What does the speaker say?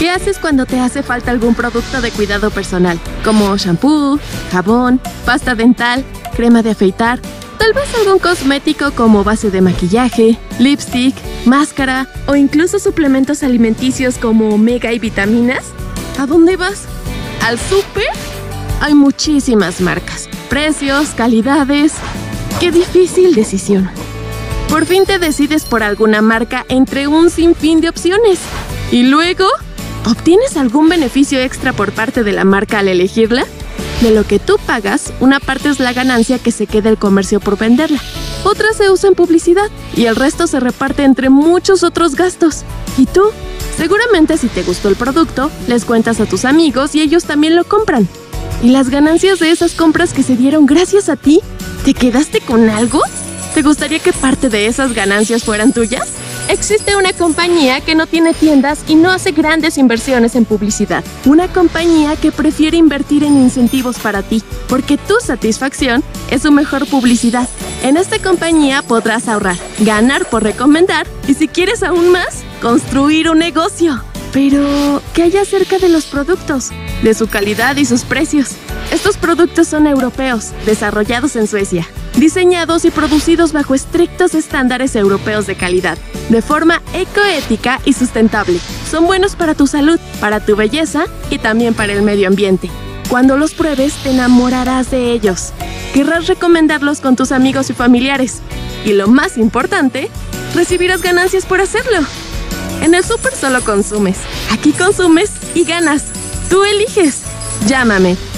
¿Qué haces cuando te hace falta algún producto de cuidado personal? Como shampoo, jabón, pasta dental, crema de afeitar, tal vez algún cosmético como base de maquillaje, lipstick, máscara o incluso suplementos alimenticios como omega y vitaminas. ¿A dónde vas? ¿Al súper? Hay muchísimas marcas, precios, calidades. ¡Qué difícil decisión! Por fin te decides por alguna marca entre un sinfín de opciones. ¿Y luego? ¿Obtienes algún beneficio extra por parte de la marca al elegirla? De lo que tú pagas, una parte es la ganancia que se queda el comercio por venderla. Otra se usa en publicidad y el resto se reparte entre muchos otros gastos. ¿Y tú? Seguramente si te gustó el producto, les cuentas a tus amigos y ellos también lo compran. ¿Y las ganancias de esas compras que se dieron gracias a ti? ¿Te quedaste con algo? ¿Te gustaría que parte de esas ganancias fueran tuyas? Existe una compañía que no tiene tiendas y no hace grandes inversiones en publicidad. Una compañía que prefiere invertir en incentivos para ti, porque tu satisfacción es su mejor publicidad. En esta compañía podrás ahorrar, ganar por recomendar y, si quieres aún más, construir un negocio. Pero, ¿qué hay acerca de los productos? De su calidad y sus precios. Estos productos son europeos, desarrollados en Suecia, diseñados y producidos bajo estrictos estándares europeos de calidad, de forma ecoética y sustentable. Son buenos para tu salud, para tu belleza y también para el medio ambiente. Cuando los pruebes, te enamorarás de ellos. Querrás recomendarlos con tus amigos y familiares. Y lo más importante, recibirás ganancias por hacerlo. En el súper solo consumes. Aquí consumes y ganas. Tú eliges. Llámame